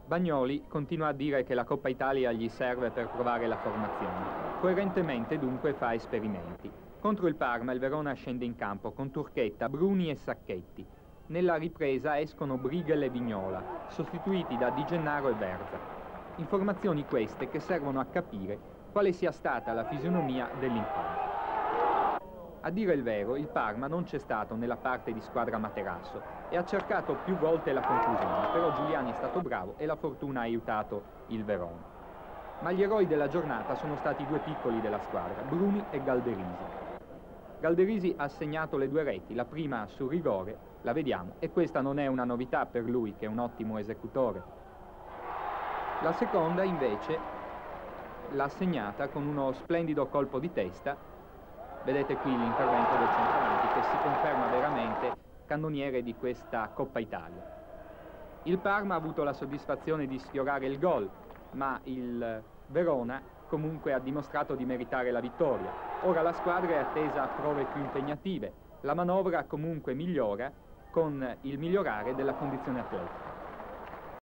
Bagnoli continua a dire che la Coppa Italia gli serve per provare la formazione. Coerentemente dunque fa esperimenti. Contro il Parma il Verona scende in campo con Turchetta, Bruni e Sacchetti. Nella ripresa escono Brighel e Vignola, sostituiti da Di Gennaro e Verza. Informazioni queste che servono a capire quale sia stata la fisionomia dell'incontro. A dire il vero, il Parma non c'è stato nella parte di squadra Materasso e ha cercato più volte la conclusione, però Giuliani è stato bravo e la fortuna ha aiutato il Verona. Ma gli eroi della giornata sono stati i due piccoli della squadra, Bruni e Galderisi. Galderisi ha segnato le due reti, la prima su rigore, la vediamo, e questa non è una novità per lui, che è un ottimo esecutore. La seconda, invece, l'ha segnata con uno splendido colpo di testa. Vedete qui l'intervento del centravanti che si conferma veramente cannoniere di questa Coppa Italia. Il Parma ha avuto la soddisfazione di sfiorare il gol, ma il Verona comunque ha dimostrato di meritare la vittoria. Ora la squadra è attesa a prove più impegnative. La manovra comunque migliora con il migliorare della condizione atletica.